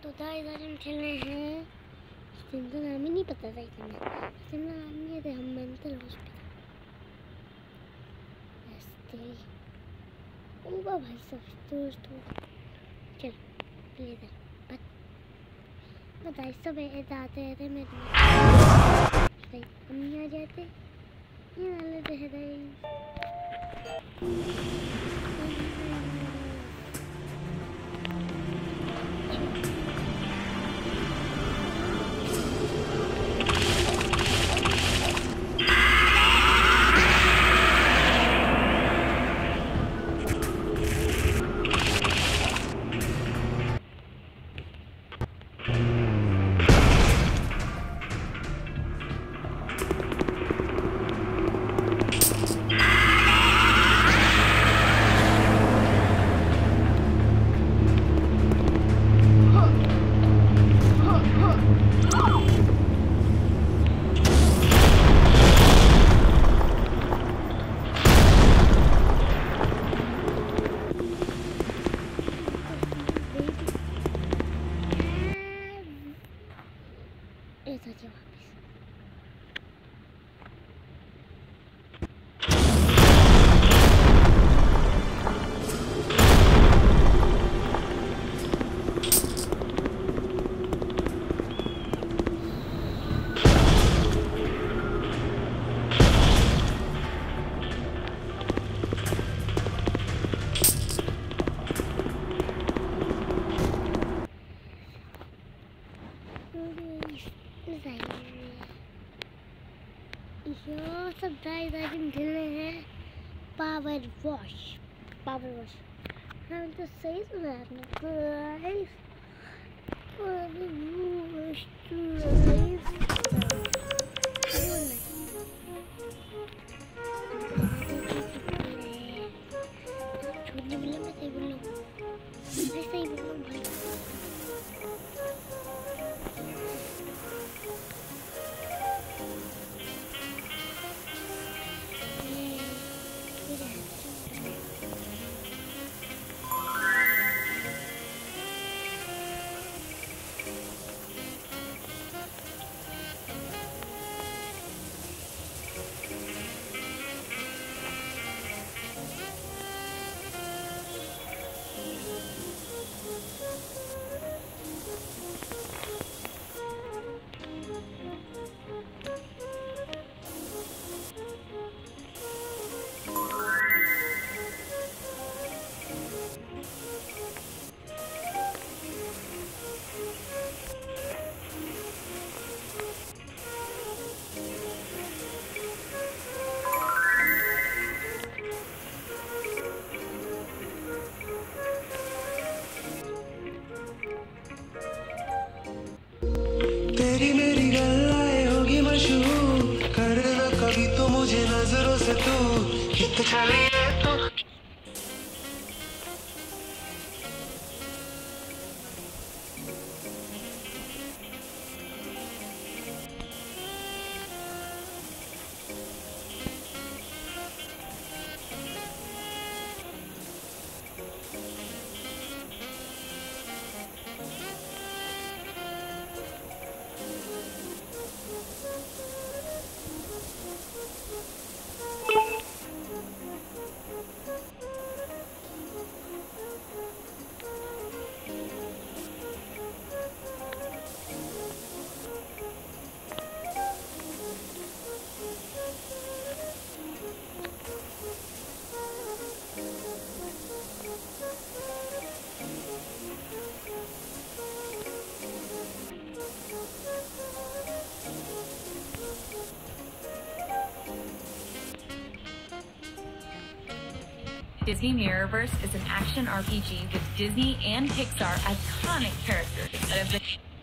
तो गाइस आज हम खेल रहे हैं। जिनका नाम ही नहीं पता था इतना, जिनका नाम नहीं था, हम मेंटल हॉस्पिटल। ओबा भाई सब दोस्तों चल लेकर बताइए सब आते थे मैं हम नहीं आ जाते ये वाले ऐसा क्या वापस यो सब गाइस आज हम खेल रहे हैं पावर वॉश। हम तो सही सुना आपने गाइस। छोड़ने मिला मैं सही बोल रहा हूँ भाई। तेरी मेरी गल्लाएं होगी मशहूर, करना कभी तो मुझे नजरों से तू हित चलिए तो। Disney Mirrorverse is an action RPG with Disney and Pixar iconic characters that have been